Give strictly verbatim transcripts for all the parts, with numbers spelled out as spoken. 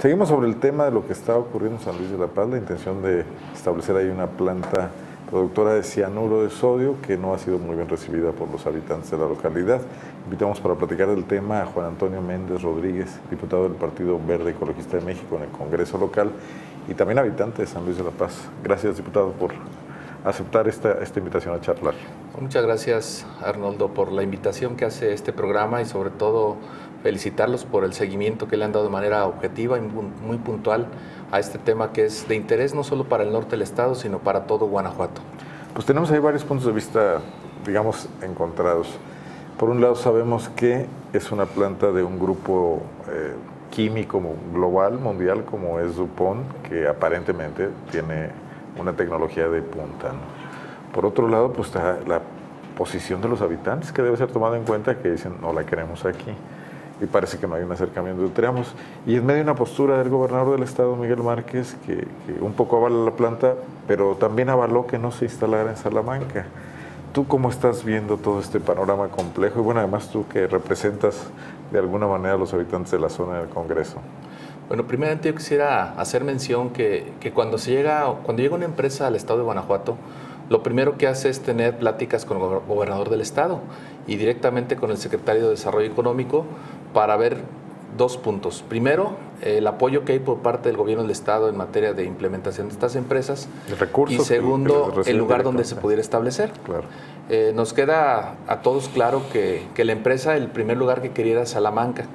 Seguimos sobre el tema de lo que está ocurriendo en San Luis de la Paz, la intención de establecer ahí una planta productora de cianuro de sodio que no ha sido muy bien recibida por los habitantes de la localidad. Invitamos para platicar del tema a Juan Antonio Méndez Rodríguez, diputado del Partido Verde Ecologista de México en el Congreso local y también habitante de San Luis de la Paz. Gracias, diputado, por aceptar esta, esta invitación a charlar. Muchas gracias, Arnoldo, por la invitación que hace este programa y sobre todo felicitarlos por el seguimiento que le han dado de manera objetiva y muy puntual a este tema que es de interés no solo para el norte del estado, sino para todo Guanajuato. Pues tenemos ahí varios puntos de vista, digamos, encontrados. Por un lado sabemos que es una planta de un grupo eh, químico global, mundial, como es DuPont, que aparentemente tiene una tecnología de punta, ¿no? Por otro lado, pues está la posición de los habitantes, que debe ser tomada en cuenta, que dicen, no la queremos aquí. Y parece que no hay un acercamiento entre ambos. Y en medio de una postura del gobernador del estado, Miguel Márquez, que, que un poco avala la planta, pero también avaló que no se instalara en Salamanca. ¿Tú cómo estás viendo todo este panorama complejo? Y bueno, además tú que representas de alguna manera a los habitantes de la zona del Congreso. Bueno, primeramente yo quisiera hacer mención que, que cuando, se llega, cuando llega una empresa al estado de Guanajuato, lo primero que hace es tener pláticas con el gobernador del estado y directamente con el secretario de Desarrollo Económico para ver dos puntos. Primero, el apoyo que hay por parte del gobierno del estado en materia de implementación de estas empresas. El recurso. Y segundo, que, que el lugar donde se pudiera establecer. Claro. Eh, nos queda a todos claro que, que la empresa, el primer lugar que quería era Salamanca.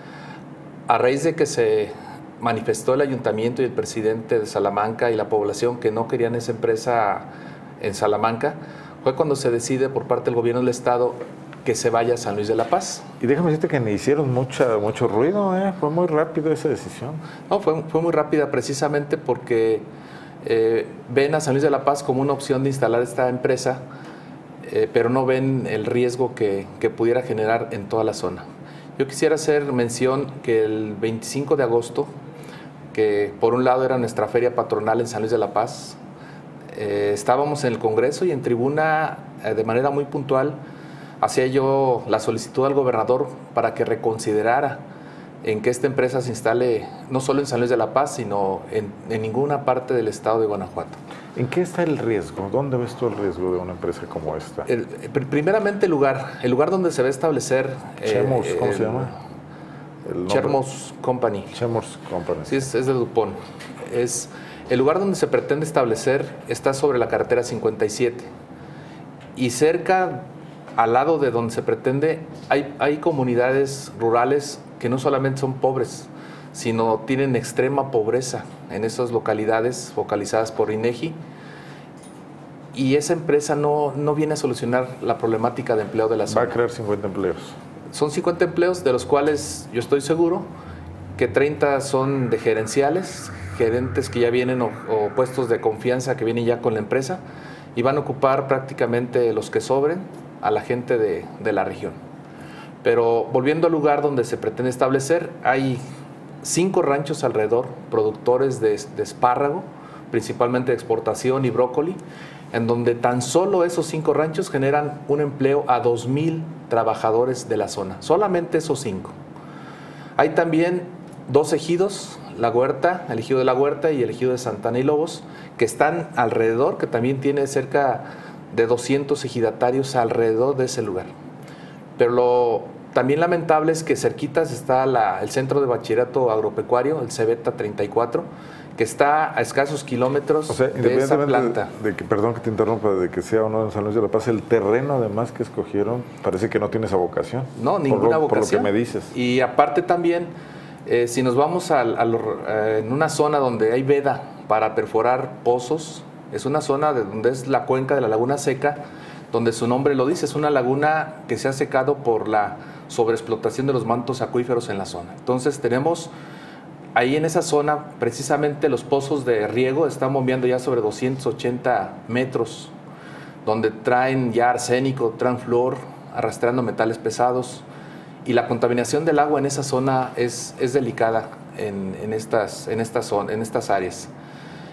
A raíz de que se manifestó el ayuntamiento y el presidente de Salamanca y la población que no querían esa empresa en Salamanca, fue cuando se decide por parte del gobierno del estado que se vaya a San Luis de la Paz. Y déjame decirte que me hicieron mucha, mucho ruido, ¿eh? Fue muy rápido esa decisión. No, fue, fue muy rápida precisamente porque eh, ven a San Luis de la Paz como una opción de instalar esta empresa, eh, pero no ven el riesgo que, que pudiera generar en toda la zona. Yo quisiera hacer mención que el veinticinco de agosto, que por un lado era nuestra feria patronal en San Luis de la Paz, eh, estábamos en el Congreso y en tribuna eh, de manera muy puntual hacía yo la solicitud al gobernador para que reconsiderara en que esta empresa se instale no solo en San Luis de la Paz, sino en, en ninguna parte del estado de Guanajuato. ¿En qué está el riesgo? ¿Dónde ves tú el riesgo de una empresa como esta? El, primeramente el lugar, el lugar donde se va a establecer... Chemours, eh, ¿cómo el, se llama? El Chemours Company. Chemours Company. Sí, es, es de DuPont. Es, el lugar donde se pretende establecer está sobre la carretera cincuenta y siete y cerca, al lado de donde se pretende, hay, hay comunidades rurales que no solamente son pobres, sino tienen extrema pobreza en esas localidades focalizadas por INEGI, y esa empresa no, no viene a solucionar la problemática de empleo de la zona. Va a crear cincuenta empleos. Son cincuenta empleos, de los cuales yo estoy seguro que treinta son de gerenciales, gerentes que ya vienen o, o puestos de confianza que vienen ya con la empresa y van a ocupar prácticamente los que sobren a la gente de, de la región. Pero volviendo al lugar donde se pretende establecer, hay cinco ranchos alrededor, productores de, de espárrago, principalmente de exportación y brócoli, en donde tan solo esos cinco ranchos generan un empleo a dos mil trabajadores de la zona, solamente esos cinco. Hay también dos ejidos, La Huerta, el ejido de La Huerta y el ejido de Santana y Lobos, que están alrededor, que también tiene cerca de doscientos ejidatarios alrededor de ese lugar. Pero lo también lamentable es que cerquitas está la, el Centro de Bachillerato Agropecuario, el CEBETA treinta y cuatro, que está a escasos kilómetros o sea, de esa planta. De, de que, perdón que te interrumpa, de que sea o no en San Luis de la Paz, el terreno además que escogieron parece que no tiene esa vocación. No, ninguna por lo, vocación. Por lo que me dices. Y aparte también, eh, si nos vamos a, a lo, eh, en una zona donde hay veda para perforar pozos, es una zona de donde es la cuenca de la Laguna Seca, donde su nombre lo dice, es una laguna que se ha secado por la sobreexplotación de los mantos acuíferos en la zona. Entonces tenemos ahí en esa zona, precisamente los pozos de riego están bombeando ya sobre doscientos ochenta metros, donde traen ya arsénico, traen flúor, arrastrando metales pesados, y la contaminación del agua en esa zona es, es delicada en, en, estas, en, esta zona, en estas áreas.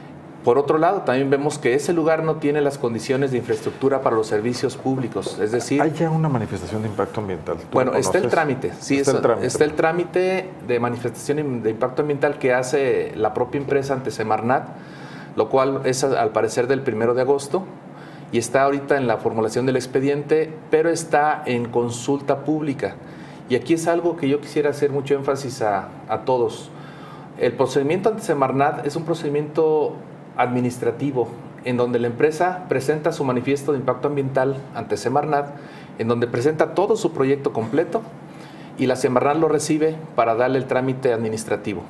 por otro lado, también vemos que ese lugar no tiene las condiciones de infraestructura para los servicios públicos. Es decir, hay ya una manifestación de impacto ambiental. Bueno, está el trámite. Sí, está, eso, el trámite. está el trámite de manifestación de impacto ambiental que hace la propia empresa ante Semarnat, lo cual es al parecer del primero de agosto y está ahorita en la formulación del expediente, pero está en consulta pública. Y aquí es algo que yo quisiera hacer mucho énfasis a, a todos. El procedimiento ante Semarnat es un procedimiento administrativo, en donde la empresa presenta su manifiesto de impacto ambiental ante Semarnat, en donde presenta todo su proyecto completo y la Semarnat lo recibe para darle el trámite administrativo.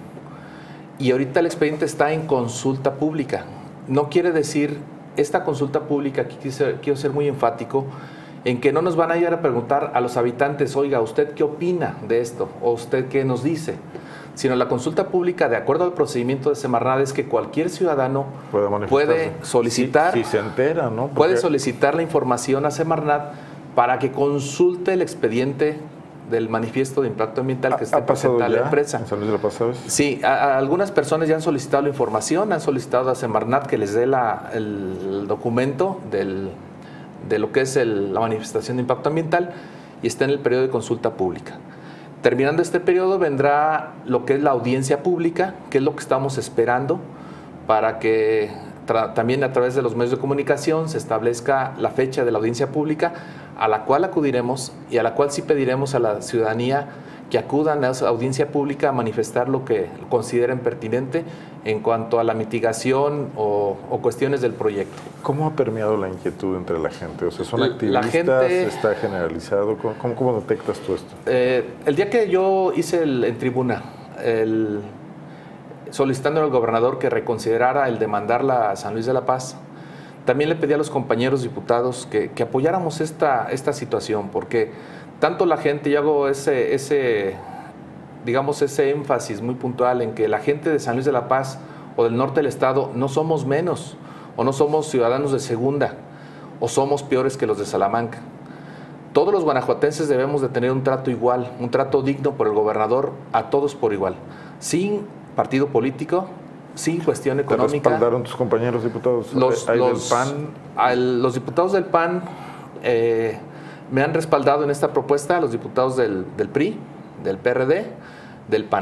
Y ahorita el expediente está en consulta pública. No quiere decir, esta consulta pública, aquí quiero ser muy enfático, en que no nos van a ir a preguntar a los habitantes, oiga, ¿usted qué opina de esto? ¿O usted qué nos dice? Sino la consulta pública, de acuerdo al procedimiento de Semarnat, es que cualquier ciudadano puede, puede solicitar, si, si se entera, ¿no? Porque puede solicitar la información a Semarnat para que consulte el expediente del manifiesto de impacto ambiental que esté presentando la empresa. ¿En San Luis de la Paz, sabes? Sí, a, a algunas personas ya han solicitado la información, han solicitado a Semarnat que les dé la, el documento del, de lo que es el, la manifestación de impacto ambiental y está en el periodo de consulta pública. Terminando este periodo vendrá lo que es la audiencia pública, que es lo que estamos esperando para que también a través de los medios de comunicación se establezca la fecha de la audiencia pública a la cual acudiremos y a la cual sí pediremos a la ciudadanía que acudan a esa audiencia pública a manifestar lo que consideren pertinente en cuanto a la mitigación o, o cuestiones del proyecto. ¿Cómo ha permeado la inquietud entre la gente? O sea, ¿son activistas? La gente, ¿Está generalizado? ¿Cómo, cómo detectas tú esto? Eh, el día que yo hice el, en tribuna, el, solicitando al gobernador que reconsiderara el demandarla a San Luis de la Paz, también le pedí a los compañeros diputados que, que apoyáramos esta, esta situación, porque tanto la gente, yo hago ese, ese, digamos, ese énfasis muy puntual en que la gente de San Luis de la Paz o del norte del estado no somos menos, o no somos ciudadanos de segunda, o somos peores que los de Salamanca. Todos los guanajuatenses debemos de tener un trato igual, un trato digno por el gobernador, a todos por igual, sin partido político, sin cuestión económica. ¿Te respaldaron tus compañeros diputados? Los, ¿Hay los, del P A N? Al, los diputados del P A N eh, me han respaldado en esta propuesta, los diputados del, del P R I, del P R D, del P A N.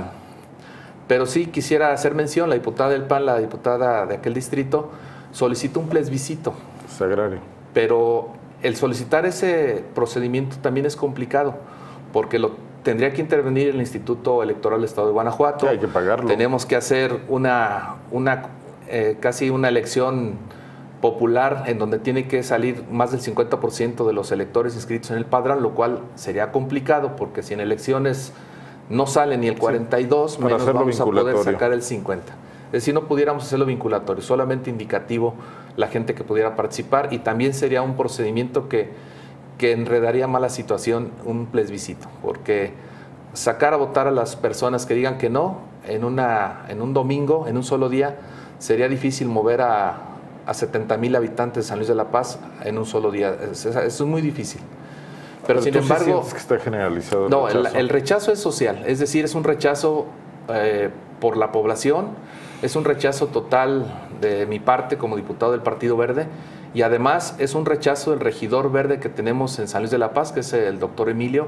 Pero sí quisiera hacer mención, la diputada del P A N, la diputada de aquel distrito, solicitó un plebiscito. Sagrario. Pero el solicitar ese procedimiento también es complicado, porque lo tendría que intervenir el Instituto Electoral del Estado de Guanajuato. Sí, hay que pagarlo. Tenemos que hacer una, una eh, casi una elección popular en donde tiene que salir más del cincuenta por ciento de los electores inscritos en el padrón, lo cual sería complicado porque si en elecciones no sale ni el cuarenta y dos, sí, menos vamos a poder sacar el cincuenta. Es decir, no pudiéramos hacerlo vinculatorio, solamente indicativo la gente que pudiera participar y también sería un procedimiento que, que enredaría más la situación, un plebiscito, porque sacar a votar a las personas que digan que no en, una, en un domingo, en un solo día, sería difícil mover a, a setenta mil habitantes de San Luis de la Paz en un solo día. Eso es, es muy difícil. Pero, Pero sin embargo, sí sientes que está generalizado el no, rechazo. El, el rechazo es social, es decir, es un rechazo eh, por la población, es un rechazo total de mi parte como diputado del Partido Verde y además es un rechazo del regidor verde que tenemos en San Luis de la Paz, que es el doctor Emilio.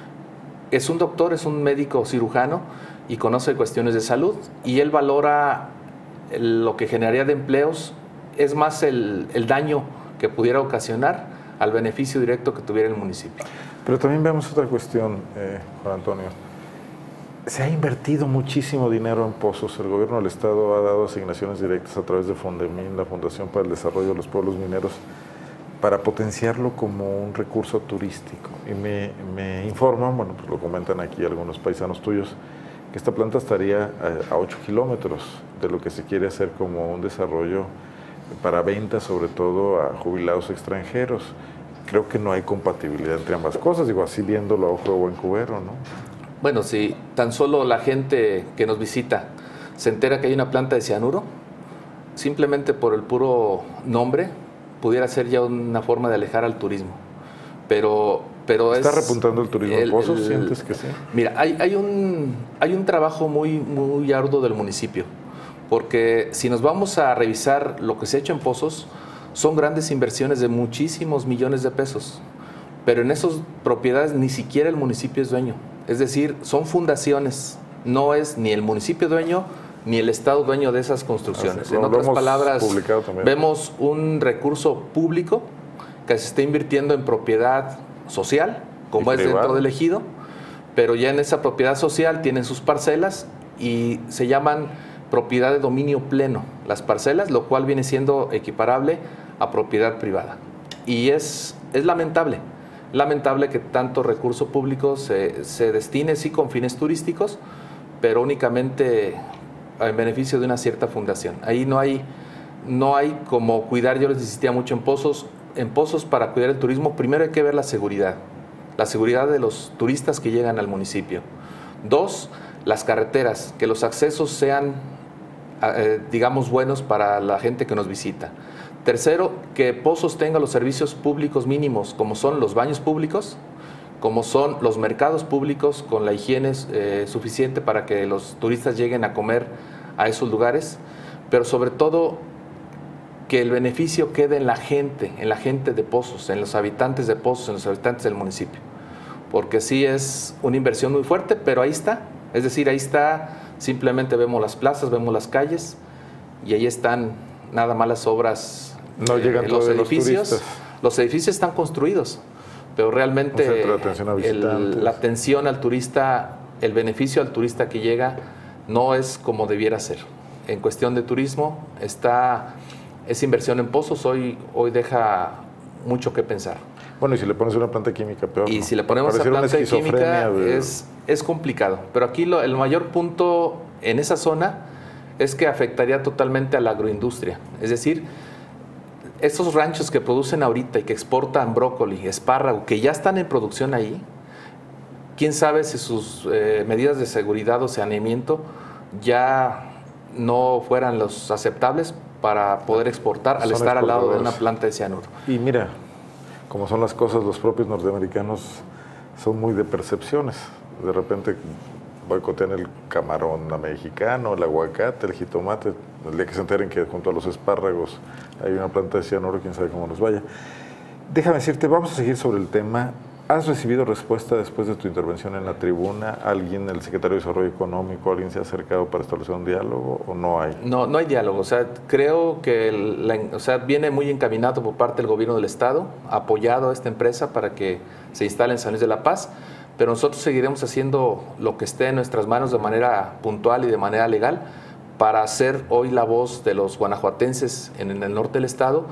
Es un doctor, es un médico cirujano y conoce cuestiones de salud y él valora el, lo que generaría de empleos, es más el, el daño que pudiera ocasionar al beneficio directo que tuviera el municipio. Pero también vemos otra cuestión, eh, Juan Antonio. Se ha invertido muchísimo dinero en pozos. El gobierno del Estado ha dado asignaciones directas a través de Fondemin, la Fundación para el Desarrollo de los Pueblos Mineros, para potenciarlo como un recurso turístico. Y me, me informan, bueno, pues lo comentan aquí algunos paisanos tuyos, que esta planta estaría a, a ocho kilómetros de lo que se quiere hacer como un desarrollo para venta, sobre todo a jubilados extranjeros. Creo que no hay compatibilidad entre ambas cosas, digo, así viéndolo a ojo de buen cubero, ¿no? Bueno, si tan solo la gente que nos visita se entera que hay una planta de cianuro, simplemente por el puro nombre, pudiera ser ya una forma de alejar al turismo. Pero, pero ¿Está es, repuntando el turismo en pozos? El, ¿Sientes que sí? Mira, hay, hay, un, hay un trabajo muy, muy arduo del municipio, porque si nos vamos a revisar lo que se ha hecho en pozos, son grandes inversiones de muchísimos millones de pesos, pero en esas propiedades ni siquiera el municipio es dueño. Es decir, son fundaciones, no es ni el municipio dueño ni el Estado dueño de esas construcciones. Así, en otras palabras, también. Vemos un recurso público que se está invirtiendo en propiedad social, como es dentro del ejido, pero ya en esa propiedad social tienen sus parcelas y se llaman propiedad de dominio pleno, las parcelas, lo cual viene siendo equiparable a propiedad privada. Y es, es lamentable, lamentable que tanto recurso público se, se destine, sí, con fines turísticos, pero únicamente en beneficio de una cierta fundación. Ahí no hay, no hay como cuidar, yo les insistía mucho en pozos, en pozos para cuidar el turismo, primero hay que ver la seguridad, la seguridad de los turistas que llegan al municipio. Dos, las carreteras, que los accesos sean, eh, digamos, buenos para la gente que nos visita. Tercero, que Pozos tenga los servicios públicos mínimos, como son los baños públicos, como son los mercados públicos con la higiene eh, suficiente para que los turistas lleguen a comer a esos lugares, pero sobre todo que el beneficio quede en la gente, en la gente de Pozos, en los habitantes de Pozos, en los habitantes del municipio, porque sí es una inversión muy fuerte, pero ahí está, es decir, ahí está, simplemente vemos las plazas, vemos las calles y ahí están nada más las obras, no eh, llegan los edificios, los, los edificios están construidos, pero realmente el, la atención al turista, el beneficio al turista que llega no es como debiera ser. En cuestión de turismo, está, esa inversión en Pozos hoy, hoy deja mucho que pensar. Bueno, y si le pones una planta química, peor. Y ¿no? si le ponemos una planta química, de... es, es complicado. Pero aquí lo, el mayor punto en esa zona es que afectaría totalmente a la agroindustria. Es decir, estos ranchos que producen ahorita y que exportan brócoli, espárrago, que ya están en producción ahí, quién sabe si sus eh, medidas de seguridad o saneamiento ya no fueran los aceptables para poder exportar al estar al lado de una planta de cianuro. Y mira, como son las cosas, los propios norteamericanos son muy de percepciones. De repente boicotean el camarón mexicano, el aguacate, el jitomate. El día que se enteren que junto a los espárragos hay una planta de cianuro, quién sabe cómo nos vaya. Déjame decirte, vamos a seguir sobre el tema. ¿Has recibido respuesta después de tu intervención en la tribuna? ¿Alguien, el secretario de Desarrollo Económico, alguien se ha acercado para establecer un diálogo o no hay? No, no hay diálogo. O sea, creo que el, la, o sea, viene muy encaminado por parte del gobierno del Estado, apoyado a esta empresa para que se instale en San Luis de la Paz, pero nosotros seguiremos haciendo lo que esté en nuestras manos de manera puntual y de manera legal para ser hoy la voz de los guanajuatenses en, en el norte del Estado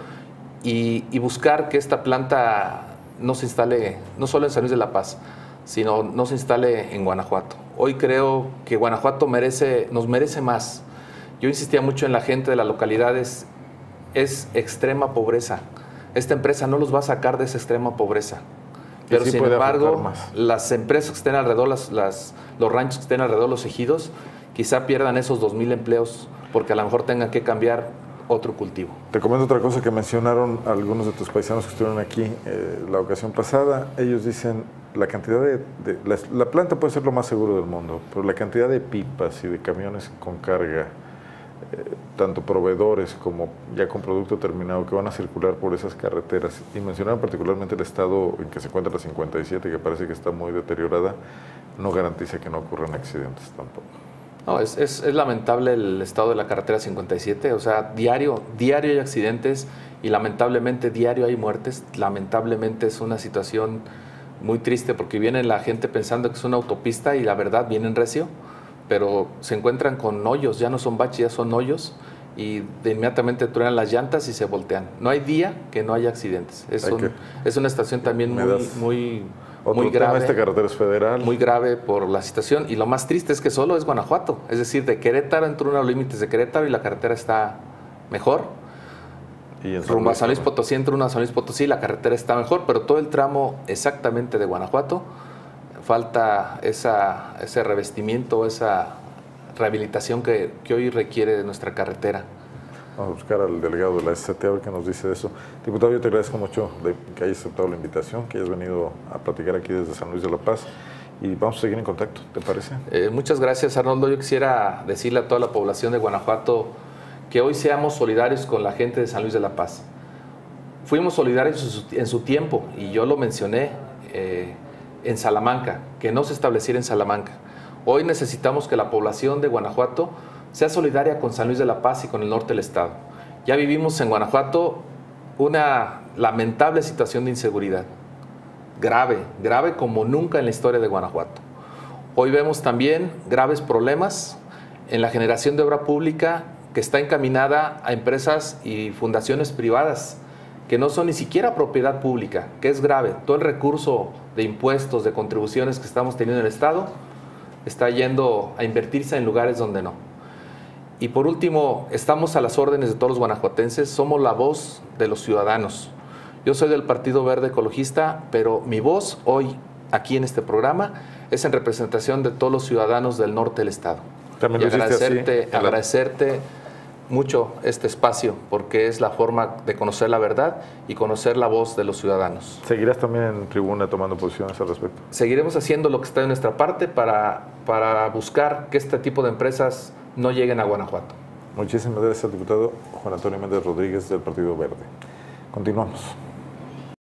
y, y buscar que esta planta no se instale, no solo en San Luis de la Paz, sino no se instale en Guanajuato. Hoy creo que Guanajuato merece, nos merece más. Yo insistía mucho en la gente de las localidades, es extrema pobreza. Esta empresa no los va a sacar de esa extrema pobreza. Pero sí, sin embargo, las empresas que estén alrededor, las, las, los ranchos que estén alrededor, los ejidos, quizá pierdan esos dos mil empleos porque a lo mejor tengan que cambiar otro cultivo. Te comento otra cosa que mencionaron algunos de tus paisanos que estuvieron aquí eh, la ocasión pasada. Ellos dicen, la cantidad de... de la, la planta puede ser lo más seguro del mundo, pero la cantidad de pipas y de camiones con carga, eh, tanto proveedores como ya con producto terminado, que van a circular por esas carreteras, y mencionaron particularmente el estado en que se encuentra la cincuenta y siete, que parece que está muy deteriorada, no garantiza que no ocurran accidentes tampoco. No, es, es, es lamentable el estado de la carretera cincuenta y siete, o sea, diario, diario hay accidentes y lamentablemente diario hay muertes. Lamentablemente es una situación muy triste porque viene la gente pensando que es una autopista y la verdad viene en recio, pero se encuentran con hoyos, ya no son baches, ya son hoyos y de inmediatamente truenan las llantas y se voltean. No hay día que no haya accidentes. Es, un, es una estación también muy, muy, Otro muy grave. Tema, esta carretera es federal. Muy grave por la situación. Y lo más triste es que solo es Guanajuato. Es decir, de Querétaro entró a los límites de Querétaro y la carretera está mejor. Y en rumbo a San Luis Potosí entró una a San Luis Potosí, la carretera está mejor, pero todo el tramo exactamente de Guanajuato falta esa, ese revestimiento, esa rehabilitación que, que hoy requiere de nuestra carretera. Vamos a buscar al delegado de la S C T a ver qué nos dice de eso. Diputado, yo te agradezco mucho de que hayas aceptado la invitación, que hayas venido a platicar aquí desde San Luis de la Paz y vamos a seguir en contacto, ¿te parece? Eh, muchas gracias, Arnoldo. Yo quisiera decirle a toda la población de Guanajuato que hoy seamos solidarios con la gente de San Luis de la Paz. Fuimos solidarios en su, en su tiempo, y yo lo mencioné eh, en Salamanca, que no se estableciera en Salamanca. Hoy necesitamos que la población de Guanajuato sea solidaria con San Luis de la Paz y con el norte del estado. Ya vivimos en Guanajuato una lamentable situación de inseguridad, grave, grave como nunca en la historia de Guanajuato. Hoy vemos también graves problemas en la generación de obra pública que está encaminada a empresas y fundaciones privadas que no son ni siquiera propiedad pública, que es grave. Todo el recurso de impuestos, de contribuciones que estamos teniendo en el estado está yendo a invertirse en lugares donde no. Y por último, estamos a las órdenes de todos los guanajuatenses, somos la voz de los ciudadanos. Yo soy del Partido Verde Ecologista, pero mi voz hoy, aquí en este programa, es en representación de todos los ciudadanos del norte del estado. También y lo agradecerte, así, agradecerte mucho este espacio, porque es la forma de conocer la verdad y conocer la voz de los ciudadanos. ¿Seguirás también en tribuna tomando posiciones al respecto? Seguiremos haciendo lo que está de nuestra parte para, para buscar que este tipo de empresas no lleguen a Guanajuato. Muchísimas gracias al diputado Juan Antonio Méndez Rodríguez del Partido Verde. Continuamos.